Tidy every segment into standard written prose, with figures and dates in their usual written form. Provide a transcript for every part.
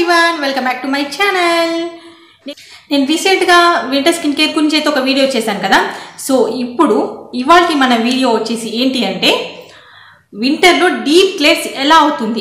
everyone, welcome back to my channel. నేను రీసెంట్గా winter skin care గురించి అయితే ఒక వీడియో చేశాను కదా. సో ఇప్పుడు ఇవాల్టి మన వీడియో వచ్చేసి ఏంటి అంటే వింటర్లో డీప్ క్లెన్స్ ఎలా అవుతుంది,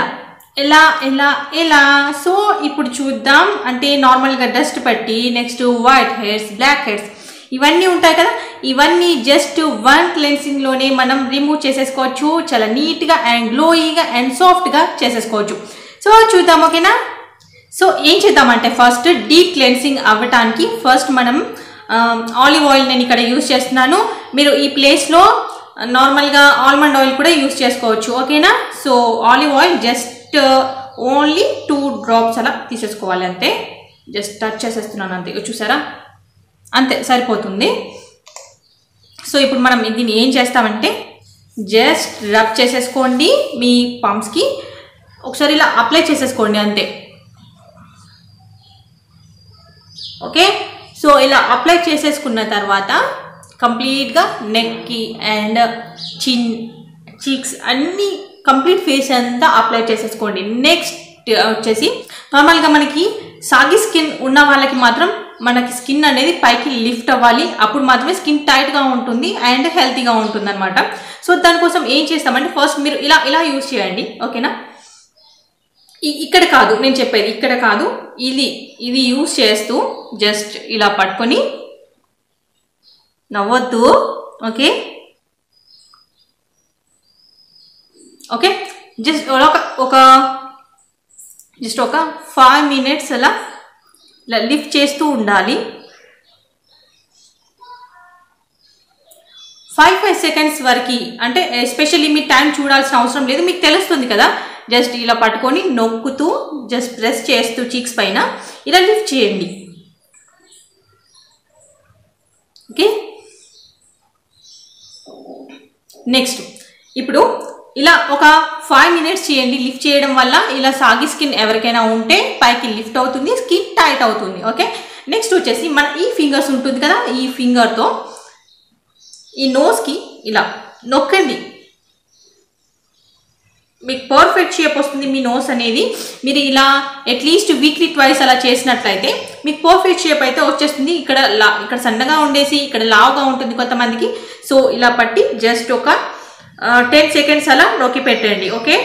ఎలా సో ఇప్పుడు చూద్దాం. అంటే నార్మల్గా డస్ట్ పట్టి next white hairs, black hairs ఇవన్నీ ఉంటాయి కదా, ఇవన్నీ జస్ట్ వన్ క్లెన్సింగ్లోనే మనం రిమూవ్ చేసేసుకోవచ్చు. చాలా నీట్గా అండ్ గ్లోయిగా అండ్ సాఫ్ట్గా చేసేసుకోవచ్చు. సో చూద్దాం, ఓకేనా. సో ఏం చేద్దామంటే ఫస్ట్ డీప్ క్లెన్సింగ్ అవ్వటానికి ఫస్ట్ మనం ఆలివ్ ఆయిల్ నేను ఇక్కడ యూస్ చేస్తున్నాను. మీరు ఈ ప్లేస్లో నార్మల్గా ఆల్మండ్ ఆయిల్ కూడా యూస్ చేసుకోవచ్చు, ఓకేనా. So olive oil just only 2 drops అలా తీసేసుకోవాలి, అంతే. జస్ట్ టచ్ చేసేస్తున్నాను అంతే, చూసారా, అంతే సరిపోతుంది. సో ఇప్పుడు మనం దీన్ని ఏం చేస్తామంటే జస్ట్ రబ్ చేసేసుకోండి మీ పంప్స్కి, ఒకసారి ఇలా అప్లై చేసేసుకోండి అంతే, ఓకే. సో ఇలా అప్లై చేసేసుకున్న తర్వాత కంప్లీట్గా నెక్కి అండ్ చిన్, చీక్స్ అన్నీ కంప్లీట్ ఫేస్ అంతా అప్లై చేసేసుకోండి. నెక్స్ట్ వచ్చేసి నార్మల్గా మనకి సాగి స్కిన్ ఉన్న వాళ్ళకి మాత్రం మనకి స్కిన్ అనేది పైకి లిఫ్ట్ అవ్వాలి, అప్పుడు మాత్రమే స్కిన్ టైట్గా ఉంటుంది అండ్ హెల్తీగా ఉంటుంది అనమాట. సో దానికోసం ఏం చేస్తామంటే ఫస్ట్ మీరు ఇలా యూజ్ చేయండి, ఓకేనా. ఇక్కడ కాదు నేను చెప్పేది, ఇక్కడ కాదు, ఇది యూజ్ చేస్తూ జస్ట్ ఇలా పట్టుకొని నవ్వొద్దు, ఓకే. జస్ట్ ఒక 5 minutes అలా లిఫ్ట్ చేస్తూ ఉండాలి. 5 seconds వరకు, అంటే ఎస్పెషల్లీ మీ టైం చూడాల్సిన అవసరం లేదు, మీకు తెలుస్తుంది కదా. జస్ట్ ఇలా పట్టుకొని నొక్కుతూ జస్ట్ ప్రెస్ చేస్తూ చీక్స్ పైన ఇలా లిఫ్ట్ చేయండి, ఓకే. నెక్స్ట్ ఇప్పుడు ఇలా ఒక 5 minutes చేయండి. లిఫ్ట్ చేయడం వల్ల ఇలా సాగి స్కిన్ ఎవరికైనా ఉంటే పైకి లిఫ్ట్ అవుతుంది, స్కిన్ టైట్ అవుతుంది, ఓకే. నెక్స్ట్ వచ్చేసి మన ఈ ఫింగర్స్ ఉంటుంది కదా, ఈ ఫింగర్తో ఈ నోస్కి ఇలా నొక్కండి, మీకు పర్ఫెక్ట్ షేప్ వస్తుంది మీ నోస్ అనేది. మీరు ఇలా అట్లీస్ట్ వీక్లీ 2 అలా చేసినట్లయితే మీకు పర్ఫెక్ట్ షేప్ అయితే వచ్చేస్తుంది. ఇక్కడ సన్నగా ఉండేసి ఇక్కడ లావుగా ఉంటుంది కొంతమందికి. సో ఇలా పట్టి జస్ట్ ఒక 10 seconds అలా నొక్కి పెట్టండి, ఓకే.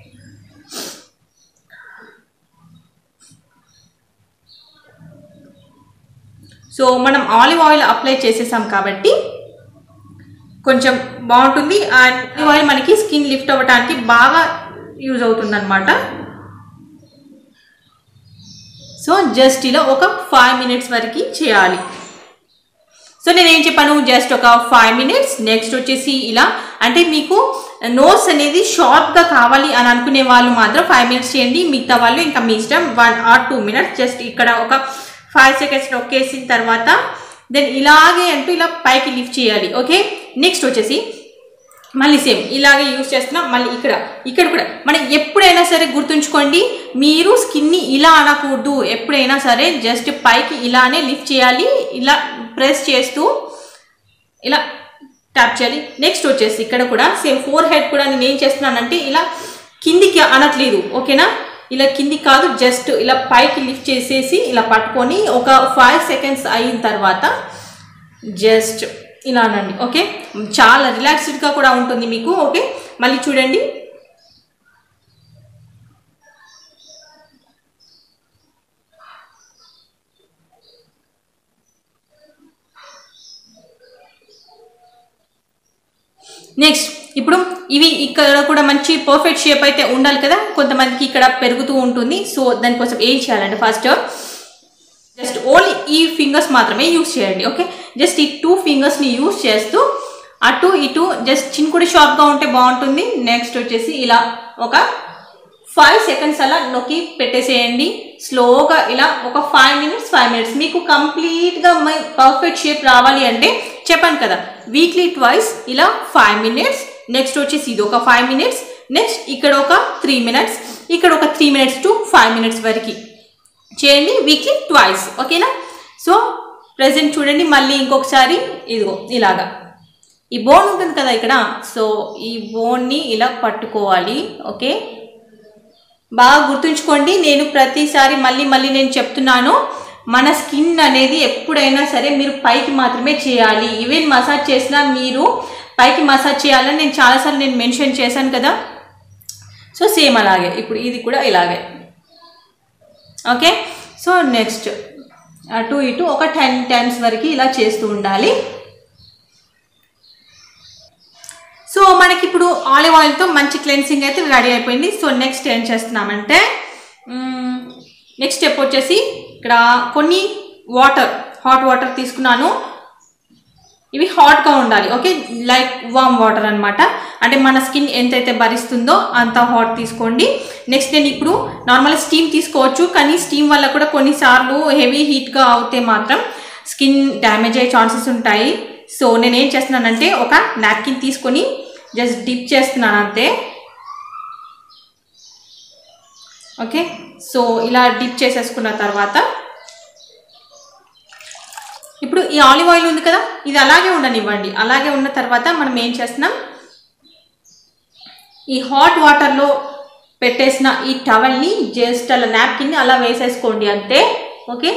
సో మనం ఆలివ్ ఆయిల్ అప్లై చేసేసాం కాబట్టి కొంచెం బాగుంటుంది. అండ్ ఆలివ్ ఆయిల్ మనకి స్కిన్ లిఫ్ట్ అవ్వడానికి బాగా యూజ్ అవుతుంది అనమాట. సో జస్ట్ ఇలా ఒక 5 minutes వరకు చేయాలి. సో నేనేం చెప్పాను, జస్ట్ ఒక 5 minutes. నెక్స్ట్ వచ్చేసి ఇలా, అంటే మీకు నోస్ అనేది షార్ప్గా కావాలి అని అనుకునే వాళ్ళు మాత్రం 5 minutes చేయండి, మిగతా వాళ్ళు ఇంకా మీ ఇష్టం 1 or 2 minutes. జస్ట్ ఇక్కడ ఒక 5 seconds నొక్కేసిన తర్వాత దెన్ ఇలాగే అంటూ ఇలా పైకి లిఫ్ట్ చేయాలి, ఓకే. నెక్స్ట్ వచ్చేసి మళ్ళీ సేమ్ ఇలాగే యూజ్ చేస్తున్నాం. మళ్ళీ ఇక్కడ కూడా మనం ఎప్పుడైనా సరే గుర్తుంచుకోండి, మీరు స్కిన్ని ఇలా అనకూడదు, ఎప్పుడైనా సరే జస్ట్ పైకి ఇలానే లిఫ్ట్ చేయాలి, ఇలా ప్రెస్ చేస్తూ ఇలా ట్యాప్ చేయాలి. నెక్స్ట్ వచ్చేసి ఇక్కడ కూడా సేమ్ ఫోర్ హెడ్ కూడా నేను ఏం చేస్తున్నానంటే ఇలా కిందికి అనట్లేదు, ఓకేనా. ఇలా కింది కాదు, జస్ట్ ఇలా పైకి లిఫ్ట్ చేసేసి ఇలా పట్టుకొని ఒక 5 seconds అయిన తర్వాత జస్ట్ ఇలా అనండి, ఓకే. చాలా రిలాక్స్డ్గా కూడా ఉంటుంది మీకు, ఓకే. మళ్ళీ చూడండి, నెక్స్ట్ ఇప్పుడు ఇవి ఇక్కడ కూడా మంచి పర్ఫెక్ట్ షేప్ అయితే ఉండాలి కదా, కొంతమందికి ఇక్కడ పెరుగుతూ ఉంటుంది. సో దానికోసం ఏం చేయాలంటే ఫస్ట్ జస్ట్ ఓన్లీ ఈ ఫింగర్స్ మాత్రమే యూస్ చేయండి, ఓకే. జస్ట్ ఈ 2 fingersని యూస్ చేస్తూ అటు ఇటు జస్ట్ చిన్న కూడా షార్ప్గా ఉంటే బాగుంటుంది. నెక్స్ట్ వచ్చేసి ఇలా ఒక 5 seconds అలా నొక్కి పెట్టేసేయండి స్లోగా, ఇలా ఒక 5 minutes. మీకు కంప్లీట్గా మై పర్ఫెక్ట్ షేప్ రావాలి అంటే చెప్పాను కదా, వీక్లీ 2 ఇలా 5 minutes. నెక్స్ట్ వచ్చేసి ఇది ఒక 5 minutes. నెక్స్ట్ ఇక్కడ ఒక 3 minutes, ఇక్కడ ఒక 3 minutes to 5 minutes వరకు చేయండి వీక్లీ 2, ఓకేనా. సో ప్రెజెంట్ చూడండి, మళ్ళీ ఇంకొకసారి ఇదిగో ఇలాగా ఈ బోన్ ఉంటుంది కదా ఇక్కడ, సో ఈ బోన్ని ఇలా పట్టుకోవాలి, ఓకే. బాగా గుర్తుంచుకోండి, నేను ప్రతిసారి మళ్ళీ నేను చెప్తున్నాను, మన స్కిన్ అనేది ఎప్పుడైనా సరే మీరు పైకి మాత్రమే చేయాలి. ఈవెన్ మసాజ్ చేసినా మీరు పైకి మసాజ్ చేయాలని నేను చాలాసార్లు నేను మెన్షన్ చేశాను కదా. సో సేమ్ అలాగే ఇప్పుడు ఇది కూడా ఇలాగే. ఓకే, సో నెక్స్ట్ అటు ఇటు ఒక 10 టైమ్స్ వరకు ఇలా చేస్తూ ఉండాలి. సో మనకి ఇప్పుడు ఆలివ్ ఆయిల్తో మంచి క్లెన్సింగ్ అయితే రెడీ అయిపోయింది. సో నెక్స్ట్ ఏం చేస్తున్నామంటే నెక్స్ట్ స్టెప్ వచ్చేసి ఇక్కడ కొన్ని హాట్ వాటర్ తీసుకున్నాను. ఇవి హాట్గా ఉండాలి. ఓకే, లైక్ వామ్ వాటర్ అనమాట. అంటే మన స్కిన్ ఎంతైతే భరిస్తుందో అంత హాట్ తీసుకోండి. నెక్స్ట్ నేను ఇప్పుడు నార్మల్ స్టీమ్ తీసుకోవచ్చు, కానీ స్టీమ్ వల్ల కూడా కొన్నిసార్లు హెవీ హీట్గా అవుతే మాత్రం స్కిన్ డ్యామేజ్ అయ్యే ఛాన్సెస్ ఉంటాయి. సో నేను ఏం చేస్తున్నానంటే ఒక నాప్కిన్ తీసుకొని జస్ట్ డిప్ చేస్తున్నాను అంతే. ఓకే, సో ఇలా డిప్ చేసేసుకున్న తర్వాత ఇప్పుడు ఈ ఆలివ్ ఆయిల్ ఉంది కదా, ఇది అలాగే ఉండనివ్వండి. అలాగే ఉన్న తర్వాత మనం ఏం చేస్తున్నాం, ఈ హాట్ వాటర్లో పెట్టేసిన ఈ టవల్ని జస్ట్ అలా నాప్కిన్ని అలా వేసేసుకోండి అంతే. ఓకే,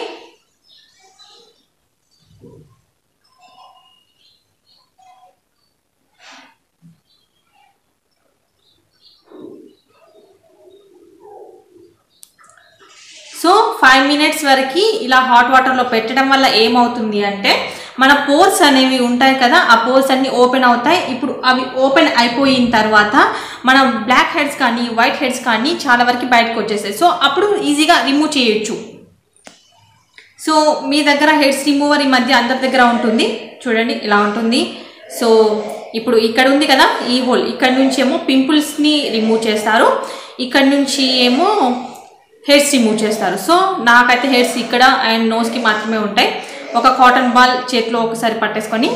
సో 5 మినిట్స్ వరకు ఇలా హాట్ వాటర్లో పెట్టడం వల్ల ఏమవుతుంది అంటే మన పోర్స్ అనేవి ఉంటాయి కదా, ఆ పోర్స్ అన్నీ ఓపెన్ అవుతాయి. ఇప్పుడు అవి ఓపెన్ అయిపోయిన తర్వాత మన బ్లాక్ హెడ్స్ కానీ వైట్ హెడ్స్ కానీ చాలా వరకు బయటకు వచ్చేస్తాయి. సో అప్పుడు ఈజీగా రిమూవ్ చేయొచ్చు. సో మీ దగ్గర హెడ్స్ రిమూవర్ ఈ మధ్య అందరి దగ్గర ఉంటుంది, చూడండి ఇలా ఉంటుంది. సో ఇప్పుడు ఇక్కడ ఉంది కదా ఈ హోల్, ఇక్కడ నుంచి ఏమో పింపుల్స్ని రిమూవ్ చేస్తారు, ఇక్కడ నుంచి ఏమో హెయిర్స్ రిమూవ్ చేస్తారు. సో నాకైతే హెయిర్స్ ఇక్కడ అండ్ నోస్కి మాత్రమే ఉంటాయి. ఒక కాటన్ బాల్ చేతిలో ఒకసారి పట్టేసుకొని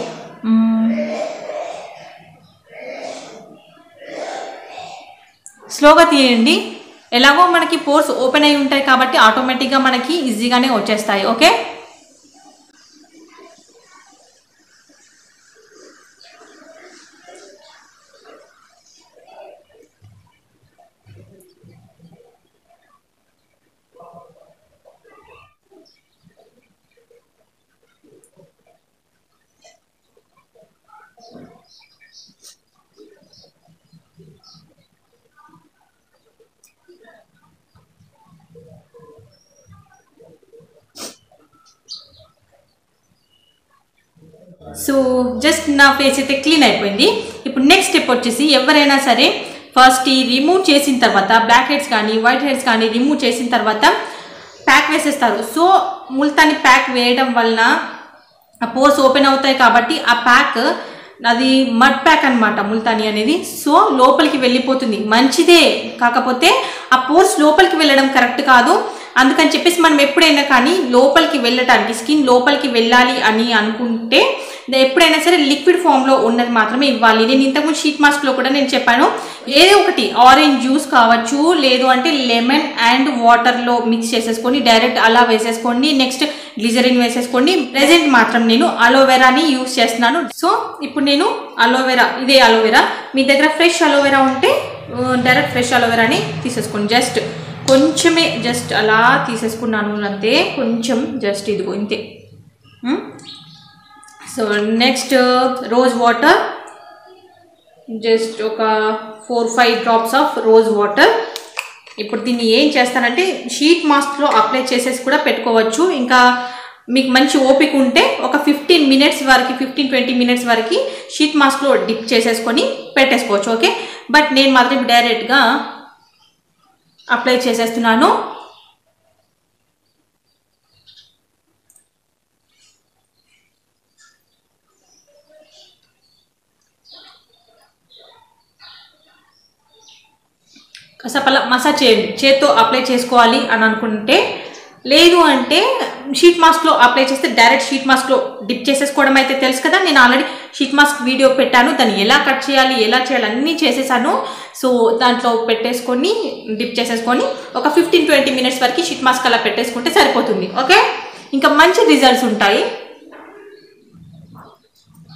స్లోగా తీయండి. ఎలాగో మనకి పోర్స్ ఓపెన్ అయి ఉంటాయి కాబట్టి ఆటోమేటిక్గా మనకి ఈజీగానే వచ్చేస్తాయి. ఓకే, సో జస్ట్ నా ఫేస్ అయితే క్లీన్ అయిపోయింది. ఇప్పుడు నెక్స్ట్ స్టెప్ వచ్చేసి ఎవరైనా సరే ఫస్ట్ ఈ రిమూవ్ చేసిన తర్వాత బ్లాక్ హెడ్స్ కానీ వైట్ హెడ్స్ కానీ రిమూవ్ చేసిన తర్వాత ప్యాక్ వేసేస్తారు. సో ముల్తాని ప్యాక్ వేయడం వలన ఆ పోర్స్ ఓపెన్ అవుతాయి కాబట్టి ఆ ప్యాక్ అది మడ్ ప్యాక్ అనమాట ముల్తాని అనేది. సో లోపలికి వెళ్ళిపోతుంది, మంచిదే, కాకపోతే ఆ పోర్స్ లోపలికి వెళ్ళడం కరెక్ట్ కాదు. అందుకని చెప్పేసి మనం ఎప్పుడైనా కానీ లోపలికి వెళ్ళటానికి స్కిన్ లోపలికి వెళ్ళాలి అని అనుకుంటే ఎప్పుడైనా సరే లిక్విడ్ ఫామ్లో ఉన్నది మాత్రమే ఇవ్వాలి. నేను ఇంతకుముందు షీట్ మాస్క్లో కూడా నేను చెప్పాను, ఏదో ఒకటి ఆరెంజ్ జ్యూస్ కావచ్చు, లేదు అంటే లెమన్ అండ్ వాటర్లో మిక్స్ చేసేసుకొని డైరెక్ట్ అలా వేసేసుకోండి. నెక్స్ట్ గ్లిజరిన్ వేసేసుకోండి. ప్రెజెంట్ మాత్రం నేను అలోవెరాని యూస్ చేస్తున్నాను. సో ఇప్పుడు నేను అలోవెరా, ఇదే అలోవెరా, మీ దగ్గర ఫ్రెష్ అలోవెరా ఉంటే డైరెక్ట్ ఫ్రెష్ అలోవెరాని తీసేసుకోండి. జస్ట్ కొంచెమే, జస్ట్ అలా తీసేసుకున్నాను అంతే, కొంచెం జస్ట్ ఇదిగో ఇంతే. So next rose water, just ఒక 4-5 డ్రాప్స్ ఆఫ్ రోజ్ వాటర్. ఇప్పుడు దీన్ని ఏం చేస్తానంటే షీట్ మాస్క్లో అప్లై చేసేసి కూడా పెట్టుకోవచ్చు. ఇంకా మీకు మంచి ఓపిక ఉంటే ఒక 15 మినిట్స్ వరకు 15-20 మినిట్స్ వరకు షీట్ మాస్క్లో డిప్ చేసేసుకొని పెట్టేసుకోవచ్చు. ఓకే, బట్ నేను మాత్రం డైరెక్ట్గా అప్లై చేసేస్తున్నాను. కాసేపు అలా మసాజ్ చేయండి. చేత్తో అప్లై చేసుకోవాలి అని అనుకుంటే, లేదు అంటే షీట్ మాస్క్లో అప్లై చేస్తే డైరెక్ట్ షీట్ మాస్క్లో డిప్ చేసేసుకోవడం అయితే తెలుసు కదా. నేను ఆల్రెడీ షీట్ మాస్క్ వీడియో పెట్టాను, దాన్ని ఎలా కట్ చేయాలి ఎలా చేయాలి అన్నీ చేసేసాను. సో దాంట్లో పెట్టేసుకొని డిప్ చేసేసుకొని ఒక 15-20 మినిట్స్ వరకు షీట్ మాస్క్ అలా పెట్టేసుకుంటే సరిపోతుంది. ఓకే, ఇంకా మంచి రిజల్ట్స్ ఉంటాయి.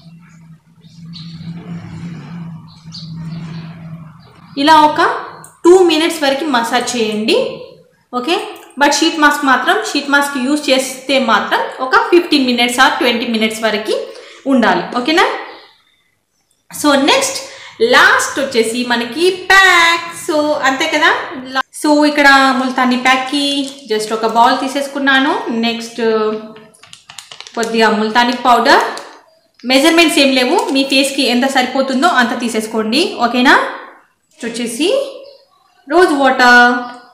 ఇలా ఒక 2 2 minutes వరకు మసాజ్ చేయండి. Okay, but sheet mask use చేస్తే మాత్రం ఒక 15 minutes ఆర్ 20 minutes వరకు ఉండాలి. ఓకేనా? సో నెక్స్ట్ లాస్ట్ వచ్చేసి మనకి ప్యాక్. సో అంతే కదా. సో ఇక్కడ ముల్తానీ ప్యాక్కి జస్ట్ ఒక బౌల్ తీసేసుకున్నాను. నెక్స్ట్ కొద్దిగా ముల్తానీ పౌడర్, మెజర్మెంట్స్ ఏం లేవు, మీ ఫేస్కి ఎంత సరిపోతుందో అంత తీసేసుకోండి. ఓకేనా? వచ్చేసి రోజ్ వాటర్,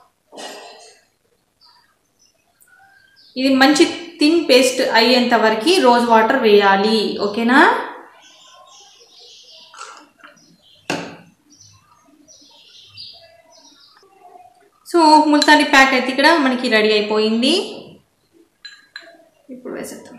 ఇది మంచి థిన్ పేస్ట్ అయ్యేంత వరకు రోజ్ వాటర్ వేయాలి. ఓకేనా? సో ముల్తానీ ప్యాక్ అయితే ఇక్కడ మనకి రెడీ అయిపోయింది. ఇప్పుడు వేసేద్దాం.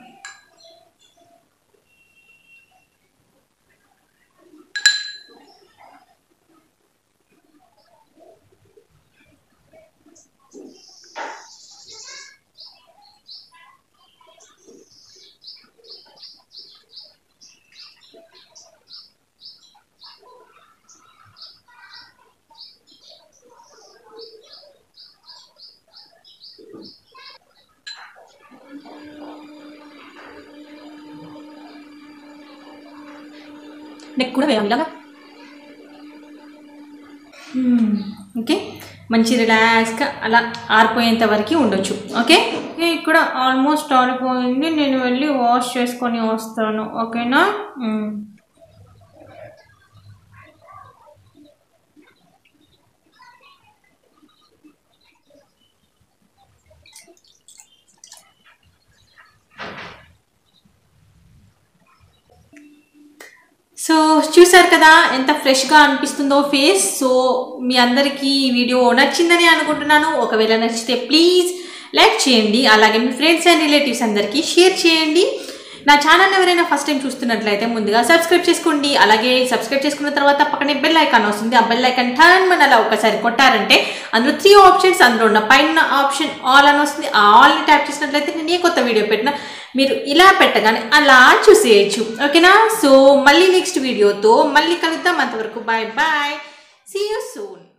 నెక్ కూడా వేయాలి ఇలాగా. ఓకే, మంచి రిలాక్స్గా అలా ఆరిపోయేంత వరకు ఉండొచ్చు. ఓకే, ఇక్కడ ఆల్మోస్ట్ ఆరిపోయింది. నేను వెళ్ళి వాష్ చేసుకొని వస్తాను. ఓకేనా? సో చూసారు కదా ఎంత ఫ్రెష్గా అనిపిస్తుందో ఫేస్. సో మీ అందరికీ ఈ వీడియో నచ్చిందని అనుకుంటున్నాను. ఒకవేళ నచ్చితే ప్లీజ్ లైక్ చేయండి, అలాగే మీ ఫ్రెండ్స్ అండ్ రిలేటివ్స్ అందరికీ షేర్ చేయండి. నా ఛానల్ ఎవరైనా ఫస్ట్ టైం చూస్తున్నట్లయితే ముందుగా సబ్స్క్రైబ్ చేసుకోండి. అలాగే సబ్స్క్రైబ్ చేసుకున్న తర్వాత పక్కనే బెల్ ఐకాన్ వస్తుంది. ఆ బెల్ ఐకాన్ టర్న్ మన అలా ఒకసారి కొట్టారంటే అందులో 3 ఆప్షన్స్, అందులో ఉన్న పైన ఆప్షన్ ఆల్ అని వస్తుంది. ఆ ఆల్ని ట్యాప్ చేసినట్లయితే నేను ఏ కొత్త వీడియో పెట్టినా మీరు ఇలా పెట్టగానే అలా చూసేయచ్చు. ఓకేనా? సో మళ్ళీ నెక్స్ట్ వీడియోతో మళ్ళీ కలుద్దాం. అంతవరకు bye bye, see you soon.